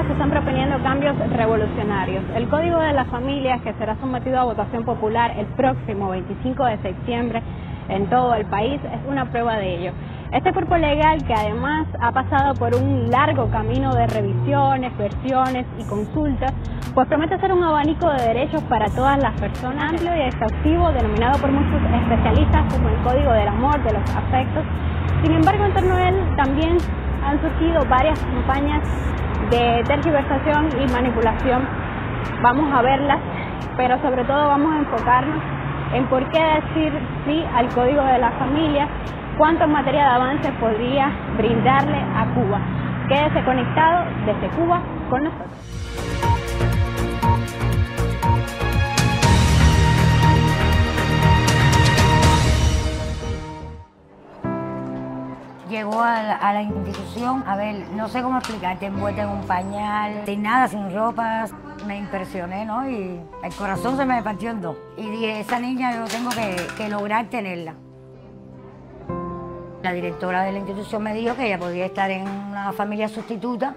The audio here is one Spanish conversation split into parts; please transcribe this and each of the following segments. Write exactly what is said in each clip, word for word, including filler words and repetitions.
Cuba se están proponiendo cambios revolucionarios. El Código de las Familias, que será sometido a votación popular el próximo veinticinco de septiembre en todo el país, es una prueba de ello. Este cuerpo legal, que además ha pasado por un largo camino de revisiones, versiones y consultas, pues promete ser un abanico de derechos para todas las personas, amplio y exhaustivo, denominado por muchos especialistas como el Código del Amor, de los afectos. Sin embargo, en torno a él también han surgido varias campañas de tergiversación y manipulación. Vamos a verlas, pero sobre todo vamos a enfocarnos en por qué decir sí al Código de la Familia, cuánto en materia de avance podría brindarle a Cuba. Quédese conectado desde Cuba con nosotros. Llegó a la, a la institución, a ver, no sé cómo explicarte, envuelta en un pañal, sin nada, sin ropas. Me impresioné, ¿no? Y el corazón se me partió en dos. Y dije, esa niña yo tengo que, que lograr tenerla. La directora de la institución me dijo que ella podía estar en una familia sustituta.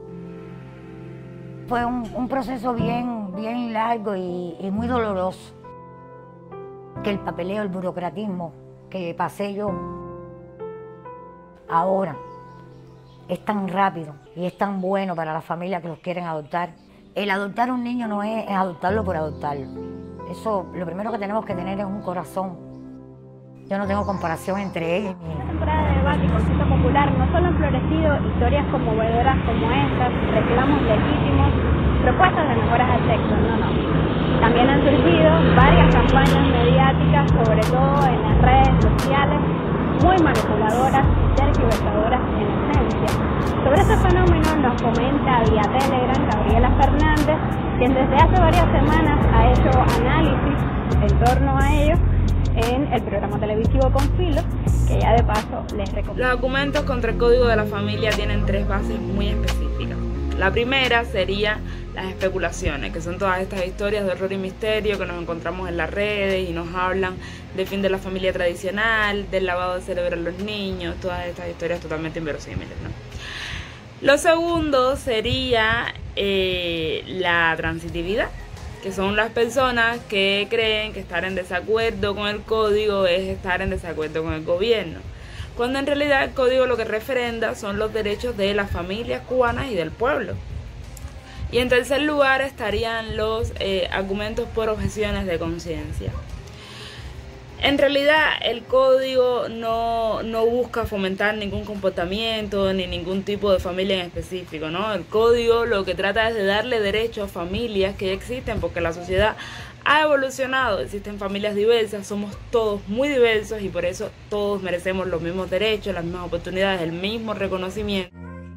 Fue un, un proceso bien, bien largo y, y muy doloroso. Que el papeleo, el burocratismo que pasé yo ahora es tan rápido y es tan bueno para las familias que los quieren adoptar. El adoptar a un niño no es, es adoptarlo por adoptarlo. Eso, lo primero que tenemos que tener es un corazón. Yo no tengo comparación entre ellos. La temporada de debate y consulta popular no solo han florecido historias conmovedoras como estas, reclamos legítimos, propuestas de mejoras al sexo, no, no. También han surgido varias campañas mediáticas, sobre todo en las redes sociales, muy manipuladoras y tergiversadoras en esencia. Sobre este fenómeno nos comenta vía Telegram Gabriela Fernández, quien desde hace varias semanas ha hecho análisis en torno a ello en el programa televisivo Con Filo, que ya de paso les recomiendo. Los argumentos contra el Código de la Familia tienen tres bases muy específicas. La primera sería las especulaciones, que son todas estas historias de horror y misterio que nos encontramos en las redes y nos hablan del fin de la familia tradicional, del lavado de cerebro a los niños, todas estas historias totalmente inverosímiles, ¿no? Lo segundo sería eh, la transitividad, que son las personas que creen que estar en desacuerdo con el código es estar en desacuerdo con el gobierno, cuando en realidad el código lo que referenda son los derechos de las familias cubanas y del pueblo. Y en tercer lugar estarían los eh, argumentos por objeciones de conciencia. En realidad el código no, no busca fomentar ningún comportamiento ni ningún tipo de familia en específico, ¿no? El código lo que trata es de darle derecho a familias que ya existen, porque la sociedad ha evolucionado, existen familias diversas, somos todos muy diversos y por eso todos merecemos los mismos derechos, las mismas oportunidades, el mismo reconocimiento.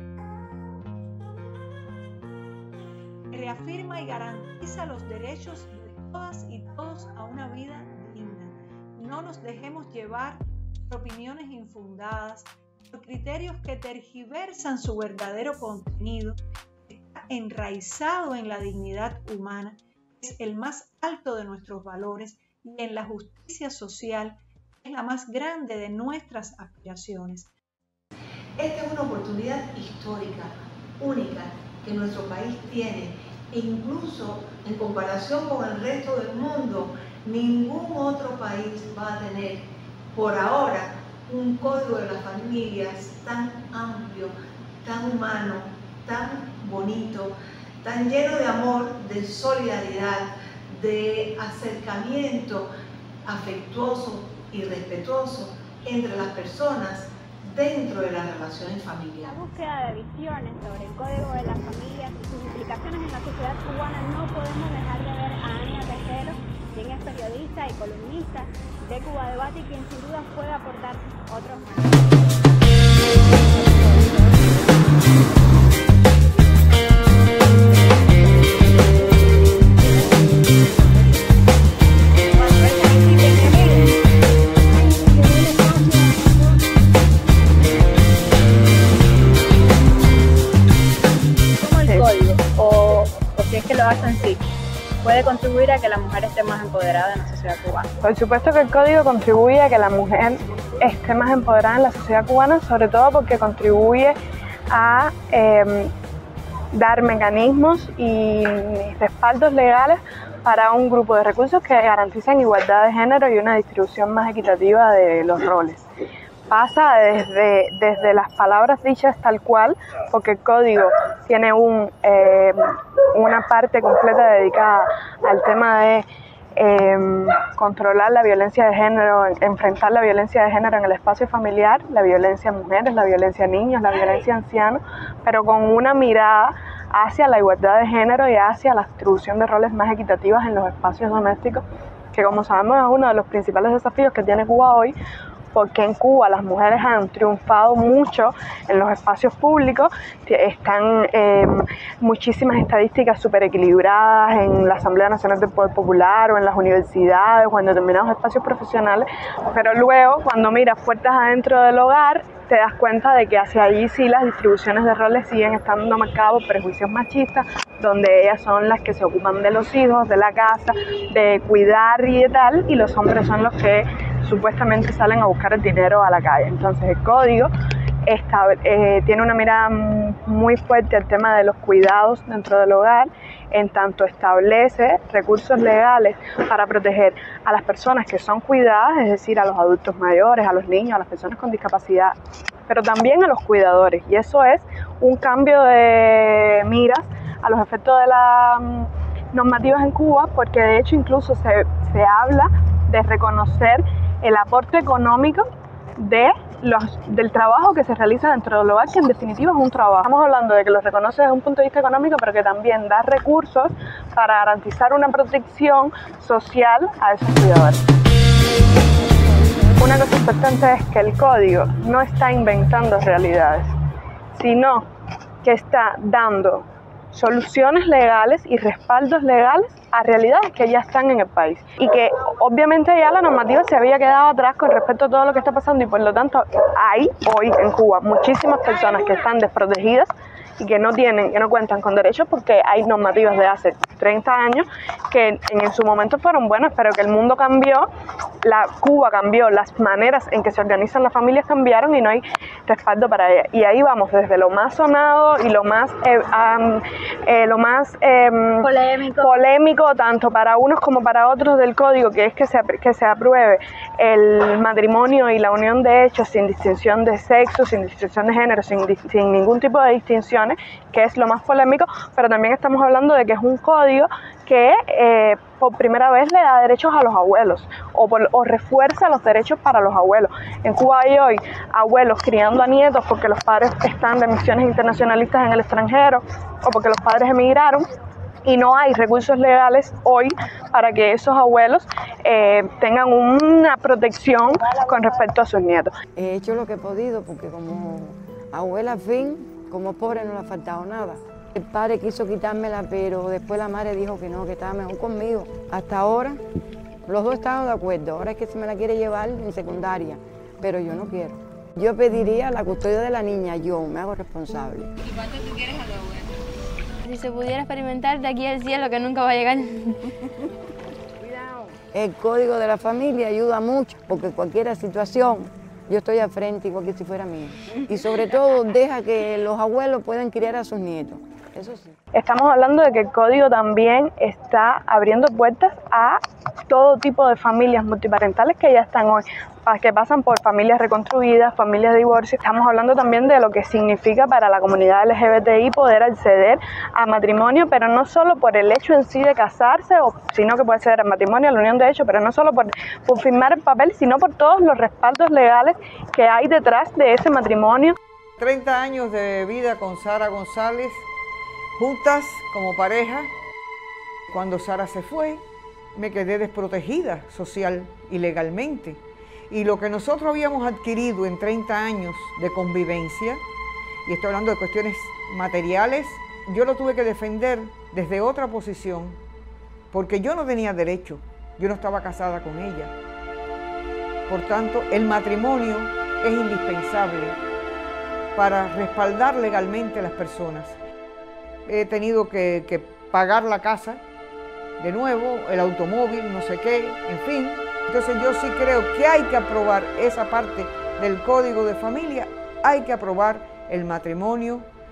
Reafirma y garantiza los derechos de todas y todos a una vida digna. No nos dejemos llevar por opiniones infundadas, por criterios que tergiversan su verdadero contenido, que está enraizado en la dignidad humana, que es el más alto de nuestros valores, y en la justicia social, que es la más grande de nuestras aspiraciones. Esta es una oportunidad histórica, única, que nuestro país tiene, e incluso en comparación con el resto del mundo, ningún otro país va a tener por ahora un código de las familias tan amplio, tan humano, tan bonito, tan lleno de amor, de solidaridad, de acercamiento afectuoso y respetuoso entre las personas dentro de las relaciones familiares. La búsqueda de visiones sobre el Código de las Familias y sus implicaciones en la sociedad cubana, no podemos dejar de ver a Ania Tejero, quien es periodista y columnista de Cuba Debate y quien sin duda puede aportar otros más. En sí puede contribuir a que la mujer esté más empoderada en la sociedad cubana. Por supuesto que el código contribuye a que la mujer esté más empoderada en la sociedad cubana, sobre todo porque contribuye a eh, dar mecanismos y respaldos legales para un grupo de recursos que garanticen igualdad de género y una distribución más equitativa de los roles. Pasa desde, desde las palabras dichas tal cual, porque el código tiene un, eh, una parte completa dedicada al tema de eh, controlar la violencia de género, enfrentar la violencia de género en el espacio familiar, la violencia a mujeres, la violencia a niños, la violencia a ancianos, pero con una mirada hacia la igualdad de género y hacia la distribución de roles más equitativas en los espacios domésticos, que como sabemos es uno de los principales desafíos que tiene Cuba hoy, porque en Cuba las mujeres han triunfado mucho en los espacios públicos, están eh, muchísimas estadísticas súper equilibradas en la Asamblea Nacional del Poder Popular o en las universidades o en determinados espacios profesionales, pero luego cuando miras puertas adentro del hogar te das cuenta de que hacia allí sí las distribuciones de roles siguen estando marcadas por prejuicios machistas, donde ellas son las que se ocupan de los hijos, de la casa, de cuidar y de tal, y los hombres son los que supuestamente salen a buscar el dinero a la calle. Entonces el código está, eh, tiene una mirada muy fuerte al tema de los cuidados dentro del hogar, en tanto establece recursos legales para proteger a las personas que son cuidadas, es decir, a los adultos mayores, a los niños, a las personas con discapacidad, pero también a los cuidadores. Y eso es un cambio de miras a los efectos de las normativas en Cuba, porque de hecho incluso se, se habla de reconocer el aporte económico de los, del trabajo que se realiza dentro del hogar, que en definitiva es un trabajo. Estamos hablando de que lo reconoce desde un punto de vista económico, pero que también da recursos para garantizar una protección social a esos cuidadores. Una cosa importante es que el código no está inventando realidades, sino que está dando soluciones legales y respaldos legales a realidades que ya están en el país y que obviamente ya la normativa se había quedado atrás con respecto a todo lo que está pasando, y por lo tanto hay hoy en Cuba muchísimas personas que están desprotegidas y que no tienen, que no cuentan con derechos, porque hay normativas de hace treinta años que en su momento fueron buenas, pero que el mundo cambió, la Cuba cambió, las maneras en que se organizan las familias cambiaron y no hay respaldo para ellas. Y ahí vamos desde lo más sonado y lo más eh, um, eh, lo más eh, polémico. polémico tanto para unos como para otros del código, que es que se, que se apruebe el matrimonio y la unión de hechos sin distinción de sexo, sin distinción de género, sin, sin ningún tipo de distinción, que es lo más polémico, pero también estamos hablando de que es un código que eh, por primera vez le da derechos a los abuelos o, por, o refuerza los derechos para los abuelos. En Cuba hay hoy abuelos criando a nietos porque los padres están de misiones internacionalistas en el extranjero o porque los padres emigraron, y no hay recursos legales hoy para que esos abuelos eh, tengan una protección con respecto a sus nietos. He hecho lo que he podido porque como abuela, al fin, como pobre no le ha faltado nada. El padre quiso quitármela, pero después la madre dijo que no, que estaba mejor conmigo. Hasta ahora, los dos estaban de acuerdo. Ahora es que se me la quiere llevar en secundaria, pero yo no quiero. Yo pediría la custodia de la niña, yo me hago responsable. ¿Y cuánto tú quieres a tu abuela? Si se pudiera experimentar de aquí al cielo, que nunca va a llegar. Cuidado. El código de la familia ayuda mucho, porque cualquier situación, yo estoy al frente igual que si fuera mía. Y sobre todo deja que los abuelos puedan criar a sus nietos, eso sí. Estamos hablando de que el código también está abriendo puertas a todo tipo de familias multiparentales que ya están hoy, que pasan por familias reconstruidas, familias de divorcio. Estamos hablando también de lo que significa para la comunidad L G B T I poder acceder a matrimonio, pero no solo por el hecho en sí de casarse, o, sino que puede acceder al matrimonio, a la unión de hecho, pero no solo por, por firmar el papel, sino por todos los respaldos legales que hay detrás de ese matrimonio. treinta años de vida con Sara González, juntas como pareja. Cuando Sara se fue, me quedé desprotegida social y legalmente. Y lo que nosotros habíamos adquirido en treinta años de convivencia, y estoy hablando de cuestiones materiales, yo lo tuve que defender desde otra posición, porque yo no tenía derecho, yo no estaba casada con ella. Por tanto, el matrimonio es indispensable para respaldar legalmente a las personas. He tenido que, que pagar la casa de nuevo, el automóvil, no sé qué, en fin. Entonces yo sí creo que hay que aprobar esa parte del Código de Familia, hay que aprobar el matrimonio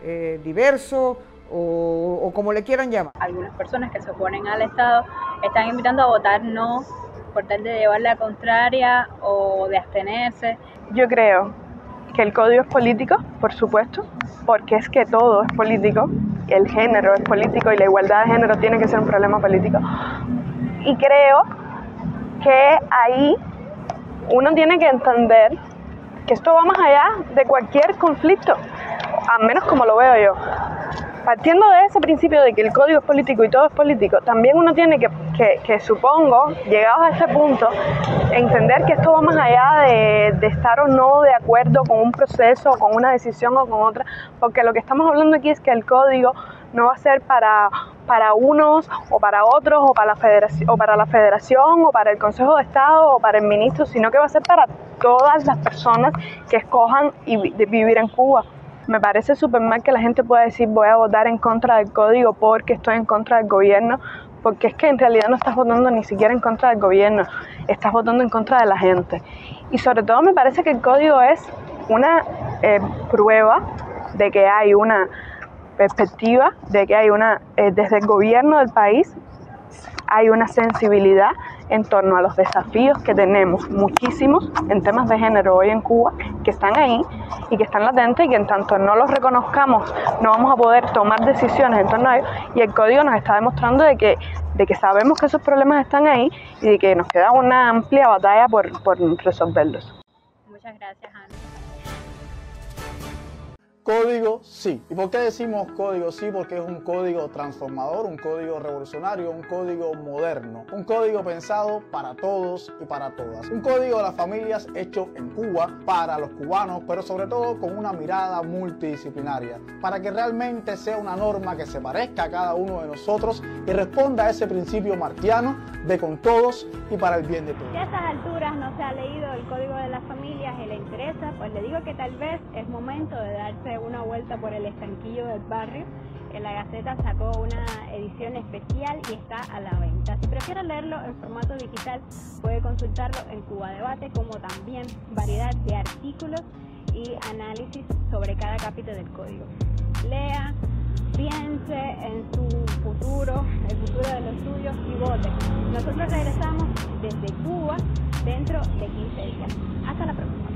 eh, diverso o, o como le quieran llamar. Algunas personas que se oponen al Estado están invitando a votar no por tal de llevar la contraria o de abstenerse. Yo creo que el código es político, por supuesto, porque es que todo es político, el género es político y la igualdad de género tiene que ser un problema político. Y creo que ahí uno tiene que entender que esto va más allá de cualquier conflicto, al menos como lo veo yo. Partiendo de ese principio de que el código es político y todo es político, también uno tiene que, que, que supongo, llegados a ese punto, entender que esto va más allá de, de estar o no de acuerdo con un proceso, o con una decisión o con otra, porque lo que estamos hablando aquí es que el código no va a ser para, para unos o para otros, o para, la federación, o para la federación, o para el Consejo de Estado, o para el ministro, sino que va a ser para todas las personas que escojan y vi, vivir en Cuba. Me parece súper mal que la gente pueda decir voy a votar en contra del código porque estoy en contra del gobierno, porque es que en realidad no estás votando ni siquiera en contra del gobierno, estás votando en contra de la gente. Y sobre todo me parece que el código es una eh, prueba de que hay una perspectiva, de que hay una, eh, desde el gobierno del país, hay una sensibilidad en torno a los desafíos que tenemos muchísimos en temas de género hoy en Cuba, que están ahí y que están latentes y que en tanto no los reconozcamos no vamos a poder tomar decisiones en torno a ellos, y el código nos está demostrando de que, de que sabemos que esos problemas están ahí y de que nos queda una amplia batalla por, por resolverlos. Muchas gracias, Ana. Código sí. ¿Y por qué decimos código sí? Porque es un código transformador, un código revolucionario, un código moderno, un código pensado para todos y para todas. Un código de las familias hecho en Cuba, para los cubanos, pero sobre todo con una mirada multidisciplinaria, para que realmente sea una norma que se parezca a cada uno de nosotros y responda a ese principio martiano de con todos y para el bien de todos. Si a estas alturas no se ha leído el Código de las Familias y le interesa, pues le digo que tal vez es momento de darse una vuelta por el estanquillo del barrio. En la Gaceta sacó una edición especial y está a la venta. Si prefiere leerlo en formato digital, puede consultarlo en Cuba Debate, como también variedad de artículos y análisis sobre cada capítulo del código. Lea, piense en su futuro, el futuro de los suyos y vote. Nosotros regresamos desde Cuba dentro de quince días. Hasta la próxima.